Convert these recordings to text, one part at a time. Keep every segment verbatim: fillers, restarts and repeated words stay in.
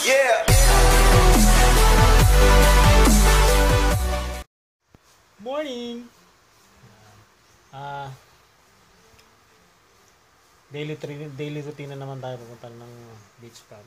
Yeah. Morning. Ah, uh, daily routine, daily routine na naman tayo pupunta ng beach pad.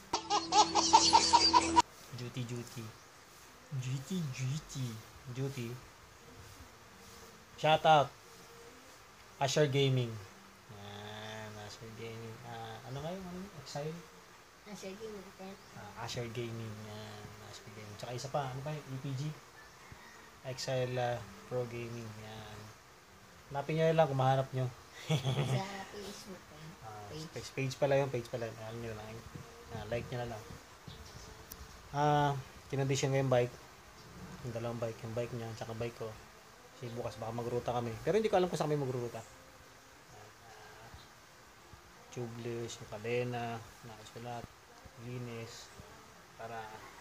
Duty, duty. Duty, duty. Duty. Shout out. Asher Gaming. Yan, Asher Gaming. Ah, ano nga yung ano? Exile? Asher Gaming. Ah, Asher Gaming. Yan, Asher Gaming. Tsaka isa pa, ano ba yung E P G? Exile uh, Pro Gaming. Yan. Hanapin nyo lang kung mahanap nyo. Sa Facebook. uh, Page. page pala yung page pala. Alam nyo lang. Uh, like nyo na lang. Ah, uh, kinondisyon ko yung bike. Yung dalawang bike. Yung bike niya, tsaka bike ko. Kasi bukas baka magruta kami. Pero hindi ko alam kung saan kami magruta. Uh, tubeless, yung kadena, nakasulat, linis. Para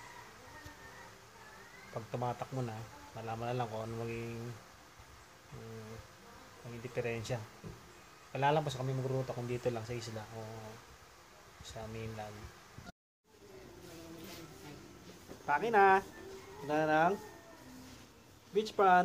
pag tumatak mo na, malaman na lang kung ano maging um, maging diferensya. Wala lang pa sa kami magruta kung dito lang sa isla o sa mainland. Paki na! Punta na ng beachfront.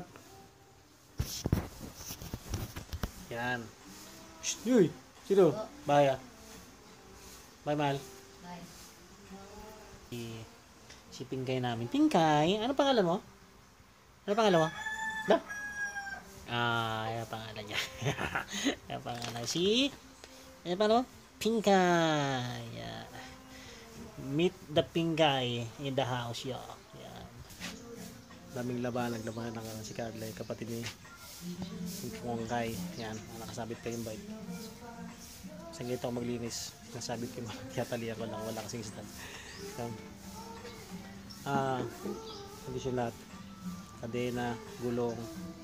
Yan. Shhh! Uy! Sino? Bye ah. Bye, mahal. Bye. Si, si Pingkay namin. Pingkay? Ano pangalan mo? Ano pangalan mo? Da? Ah, yan pangalan niya. Yan pangalan. Si? Ano pangalan mo? Pingkay. Yan. Meet the Pingkay in the house, yo. Yan. Daming laban. Naglaban ng si Carla, kapatid ni Pungkay. Yan. Nakasabit ko yung bike. Saglit ako maglinis. Nasabit ko yung tiyataliya ko lang. Wala kasing stand. So, ah, kondisyon lahat. Kadena, gulong,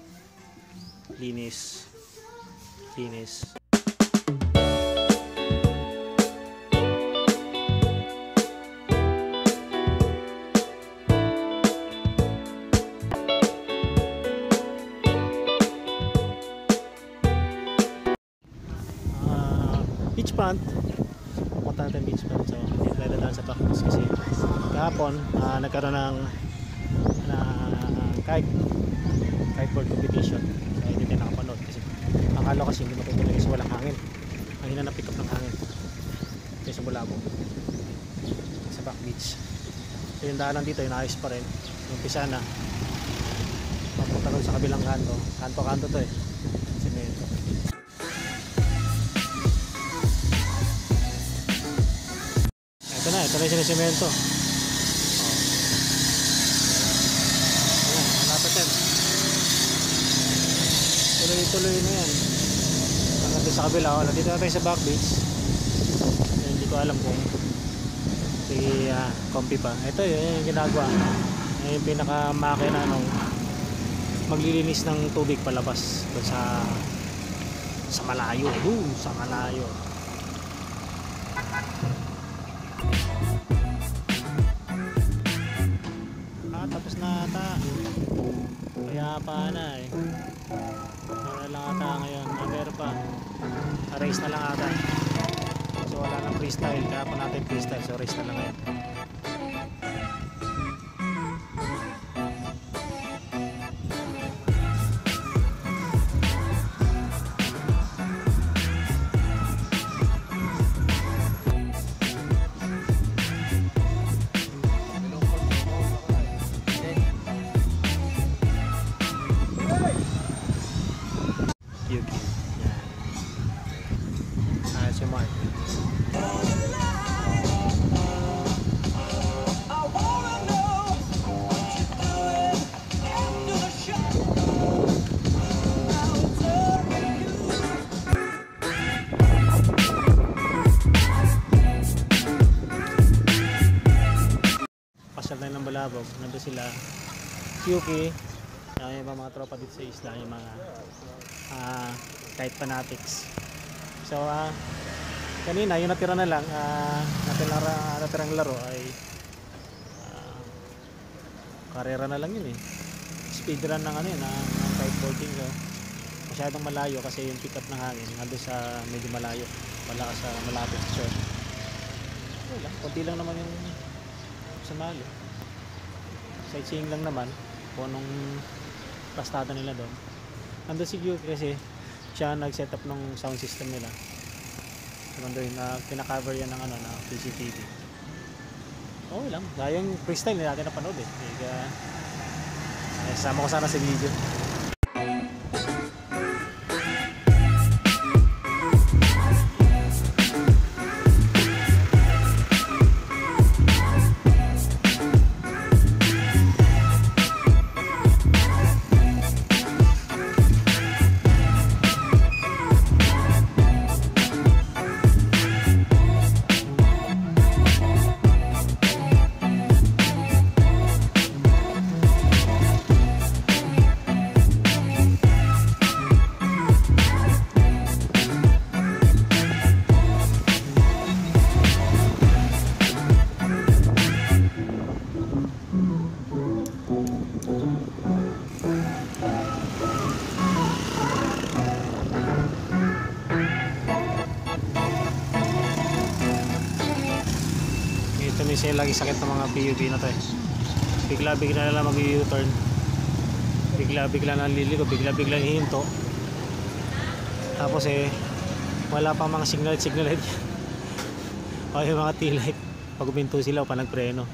linis, linis. Uh, beach front. Pupunta natin beach front. So, dito tayo dadaan sa practice kasi kahapon uh, nagkaroon ng na kite kiteboard competition. So hindi tayo nakapanood kasi akala kasi hindi matutuloy kasi walang hangin. Ang hina na pick up ng hangin kasi sa Bulabog sa back beach. So yung daanan dito yung ayos pa rin. Yung pisa na papunta rin sa kabilang kanto. Kanto-kanto to eh. Semento. Ito na, ito na yung semento. Tuloy-tuloy na yan hanggang sa kabila. O, nandito na tayo sa back beach. So, hindi ko alam kung si uh, comfy pa. Ito yun yung ginagawa. Yung pinaka makina nung maglilinis ng tubig palabas doon sa sa malayo. Doon sa malayo. Ah, tapos na ata. Kaya pa na eh. Wala lang ata ngayon. Ah, meron pa. Ah, race na lang ata. So wala nang freestyle. Kaya pa natin freestyle. So race na lang ngayon. Cute. Yan. Ah, si Mark. Pasal na ng Bulabog. Nandun sila. Yuki. Yung mga tropa dito sa isla. Yung mga uh, kite fanatics. So, uh, kanina, yung natira na lang, uh, natirang, natirang laro ay uh, karera na lang yun eh. Speedrun ng ano yun, ng, ng kiteboarding. So, masyadong malayo kasi yung pick up ng hangin nandun sa medyo malayo. Wala ka sa malapit sa shore. Okay lang, konti lang naman yung sumali. Sightseeing lang naman kung anong pastado nila doon. Nandun si Q kasi siya nag-set up ng sound system nila. So nandun na pinacover yan ng ano, na P C T V. Okay lang, gayang freestyle na natin napanood eh. Kaya eh, sama ko sana sa video. Kasi lagi sakit ng mga P U V na to eh. Bigla-bigla na lang mag-U-turn. Bigla-bigla na liligo, bigla-bigla hihinto. Tapos eh wala pa mga signal signal light. O yung mga tail light. Pag uminto sila o pa nagpreno.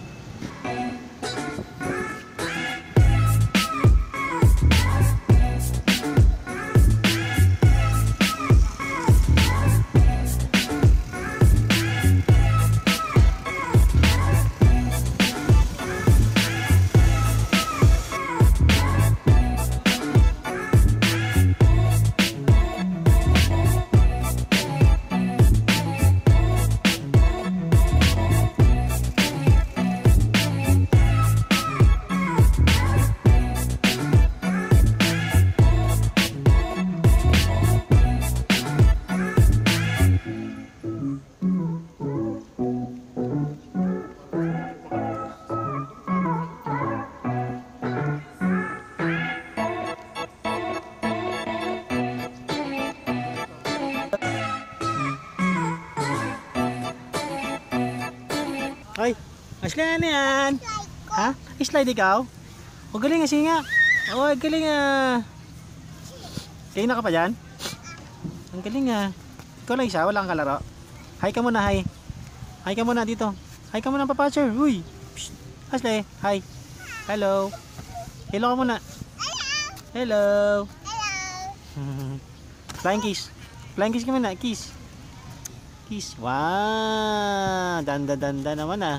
Ay, Ashley, ano yan? Ha? Slide ikaw? O galing nga, sige nga. O galing nga. Kayo na ka pa dyan? Ang galing nga. Ikaw lang isa, wala kang kalaro. Hi ka muna, hi. Hi ka muna dito. Hi ka muna, papatcher. Uy. Psst. Ashley, hi. Hello. Hello ka muna. Hello. Hello. Flying kiss. Flying kiss ka muna, kiss. Kiss. Wow, danda-danda naman ah.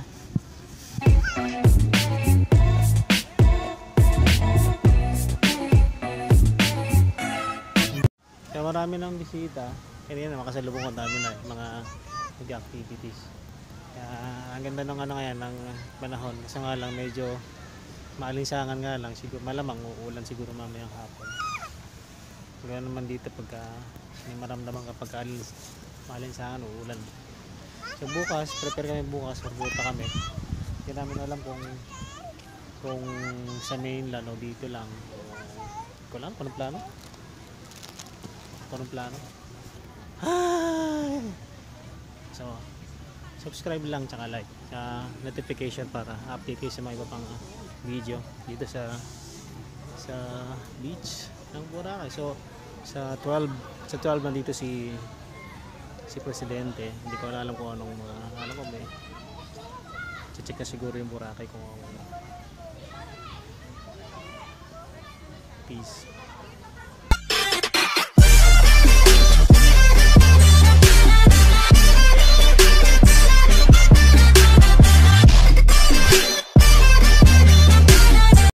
Kaya marami ng bisita. Kaya naman makasalubong ang dami na mga activities. Kaya ang ganda ng ano ngayon ng panahon. Kasi nga lang medyo maalinsangan nga lang. Siguro malamang uulan siguro mamayang hapon. Kaya naman dito pagka may maramdaman kapag alins maalinsangan o ulan. So bukas, prepare kami bukas, magbuta kami. Hindi namin alam kung kung sa mainland o dito lang. Hindi ko alam kung anong plano. Kung anong plano. Ay! So, subscribe lang tsaka like. Tsaka notification para update kayo sa mga iba pang video dito sa sa beach ng Boracay. So, sa twelve, sa twelve nandito si si Presidente. Hindi ko alam kung anong mga uh, alam ko may check na siguro yung Boracay kung ano. Peace.